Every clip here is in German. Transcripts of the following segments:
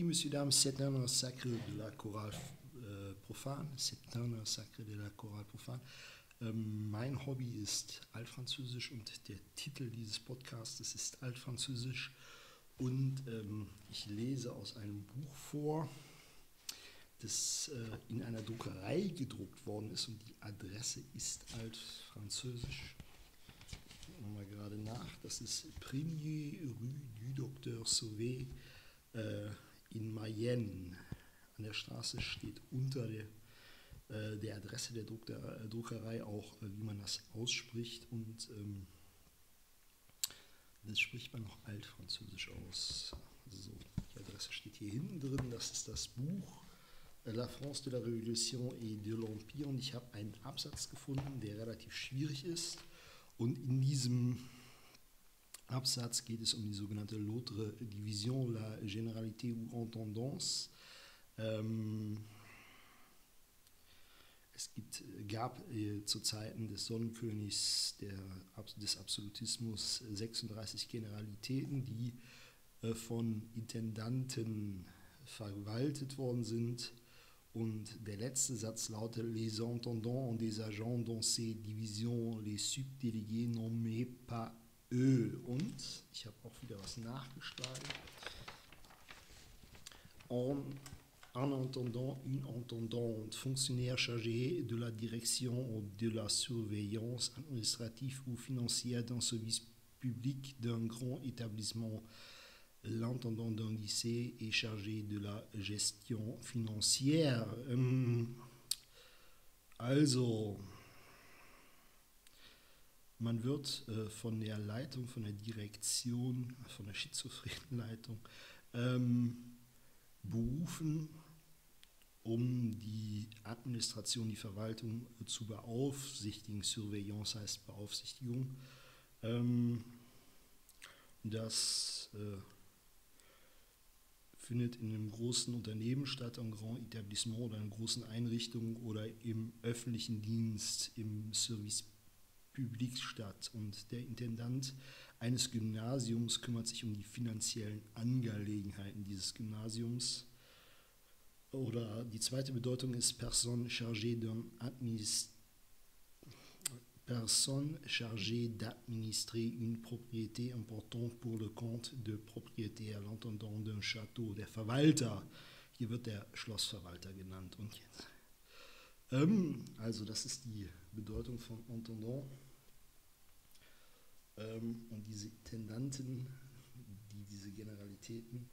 messieurs, dames, c'est un sacre de la chorale profane. C'est un sacre de la chorale profane. Mein Hobby ist Altfranzösisch und der Titel dieses Podcasts ist Altfranzösisch. Und ich lese aus einem Buch vor, das in einer Druckerei gedruckt worden ist und die Adresse ist Altfranzösisch. Nochmal gerade nach. Das ist Premier Rue du Docteur Sauvé in Mayenne. An der Straße steht unter der Adresse der Druckerei auch, wie man das ausspricht. Und das spricht man noch Altfranzösisch aus. So, die Adresse steht hier hinten drin. Das ist das Buch La France de la Révolution et de l'Empire. Und ich habe einen Absatz gefunden, der relativ schwierig ist. Und in diesem Absatz geht es um die sogenannte L'autre Division, la Généralité ou Intendance. Es gab zu Zeiten des Sonnenkönigs des Absolutismus 36 Generalitäten, die von Intendanten verwaltet worden sind. Und der letzte Satz lautet: Les intendants ont des agents dans ces divisions, les subdélégués nommés par eux. Und ich habe auch wieder was nachgeschlagen. Un intendant, une intendante, fonctionnaire chargé de la direction ou de la surveillance administrative ou financière d'un service public d'un grand établissement. L'intendant d'un lycée est chargé de la gestion financière. Also, man wird von der Leitung, von der Direktion, von der schizophrenen Leitung berufen, um die Administration, die Verwaltung zu beaufsichtigen. Surveillance heißt Beaufsichtigung. Das findet in einem großen Unternehmen statt, einem Grand Etablissement oder einer großen Einrichtung oder im öffentlichen Dienst, im Service Public statt. Und der Intendant eines Gymnasiums kümmert sich um die finanziellen Angelegenheiten dieses Gymnasiums. Oder die zweite Bedeutung ist Personne chargée d'administrer une propriété importante pour le compte de propriétaire, l'intendant d'un château, der Verwalter. Hier wird der Schlossverwalter genannt. Und jetzt, also das ist die Bedeutung von Intendant. Und diese Intendanten, diese Generalitäten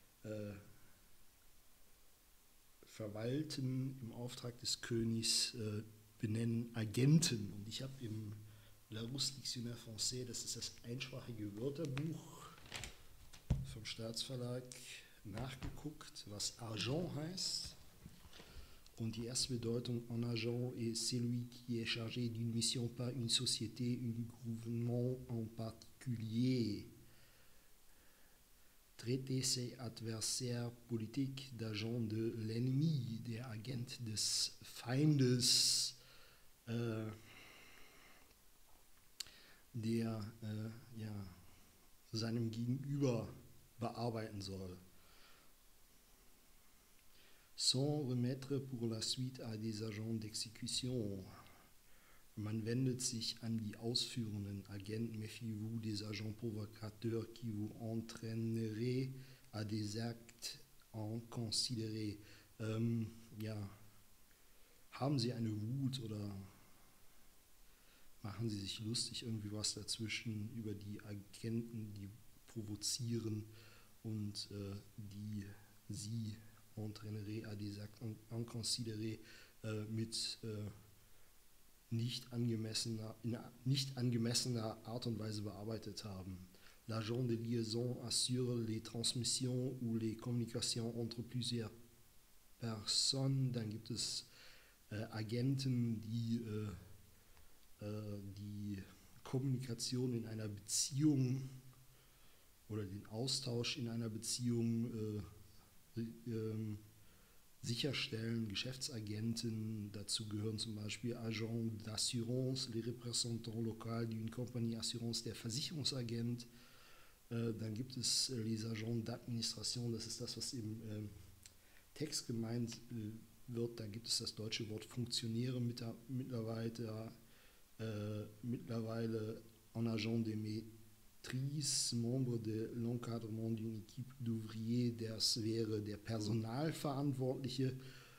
verwalten im Auftrag des Königs, benennen Agenten. Und ich habe im Larousse Dictionnaire Français, das ist das einsprachige Wörterbuch vom Staatsverlag, nachgeguckt, was Agent heißt. Und die erste Bedeutung en agent est celui qui est chargé d'une mission par une société, un gouvernement en particulier. Traiter ses adversaires politiques d'agent de l'ennemi, der Agent des Feindes, der seinem Gegenüber bearbeiten soll. Sans remettre pour la suite à des agents d'exécution. Man wendet sich an die ausführenden Agenten. Méfiez-vous des agents provocateurs qui vous entraîneraient à des actes inconsidérés. Haben Sie eine Wut oder machen Sie sich lustig, irgendwie was dazwischen über die Agenten, die provozieren und die Sie entraîneraient à des actes inconsidérés mit nicht angemessener Art und Weise bearbeitet haben. L'agent de liaison assure les transmissions ou les communications entre plusieurs personnes. Dann gibt es Agenten, die die Kommunikation in einer Beziehung oder den Austausch in einer Beziehung sicherstellen, Geschäftsagenten, dazu gehören zum Beispiel Agent d'assurance, les représentants locaux d'une compagnie assurance, der Versicherungsagent, Dann gibt es les agents d'administration, das ist das, was im Text gemeint wird. Da gibt es das deutsche Wort Funktionäre mittlerweile en agent de maîtrise, membre de l'encadrement d'une équipe d'ouvriers, das wäre der Personalverantwortliche.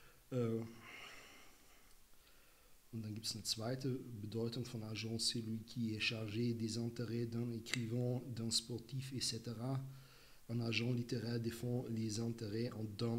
Und dann gibt es eine zweite Bedeutung von agent, celui qui est chargé des intérêts d'un écrivain, d'un sportif, etc. Un agent littéraire défend les intérêts d'un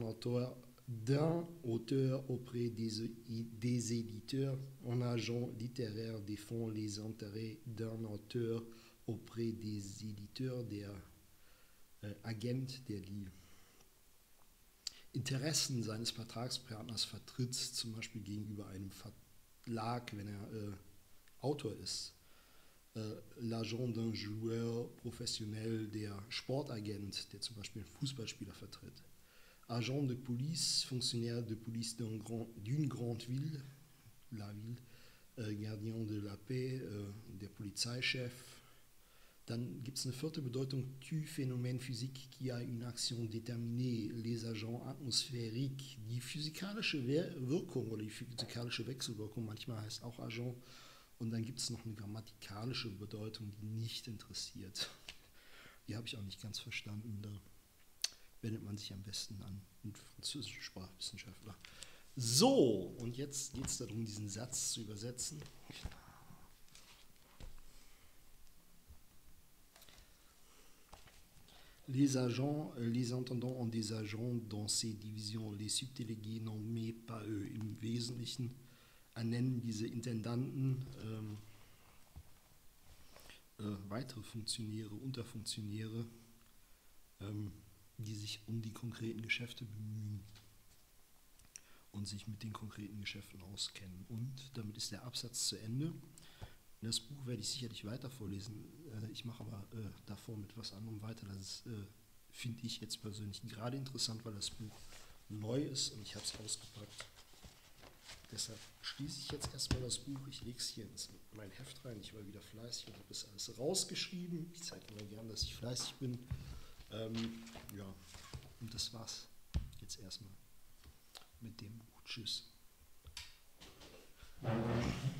auteur auprès des éditeurs. Un agent littéraire défend les intérêts d'un auteur auprès des éditeurs. Der Agent, der die Interessen seines Vertragspartners vertritt, zum Beispiel gegenüber einem Verlag, wenn er Autor ist. L'agent d'un joueur professionnel, der Sportagent, der zum Beispiel einen Fußballspieler vertritt. Agent de police, fonctionnaire de police d'une grande ville, la ville, gardien de la paix, der Polizeichef. Dann gibt es eine vierte Bedeutung, tu phénomène physique qui a une action déterminée, les agents atmosphériques, die physikalische Wirkung oder die physikalische Wechselwirkung, manchmal heißt auch Agent. Und dann gibt es noch eine grammatikalische Bedeutung, die nicht interessiert. Die habe ich auch nicht ganz verstanden. Da wendet man sich am besten an einen französischen Sprachwissenschaftler. So, und jetzt geht es darum, diesen Satz zu übersetzen. Les agents, les intendants ont des agents dans ces divisions. Les subdélégués nommés par eux. Im Wesentlichen ernennen diese Intendanten weitere Funktionäre, Unterfunktionäre, die sich um die konkreten Geschäfte bemühen und sich mit den konkreten Geschäften auskennen. Und damit ist der Absatz zu Ende. Das Buch werde ich sicherlich weiter vorlesen. Ich mache aber davor mit was anderem weiter. Das finde ich jetzt persönlich gerade interessant, weil das Buch neu ist und ich habe es ausgepackt. Deshalb schließe ich jetzt erstmal das Buch. Ich lege es hier in mein Heft rein. Ich war wieder fleißig und habe das alles rausgeschrieben. Ich zeige immer gern, dass ich fleißig bin. Ja, und das war's jetzt erstmal mit dem Buch. Tschüss.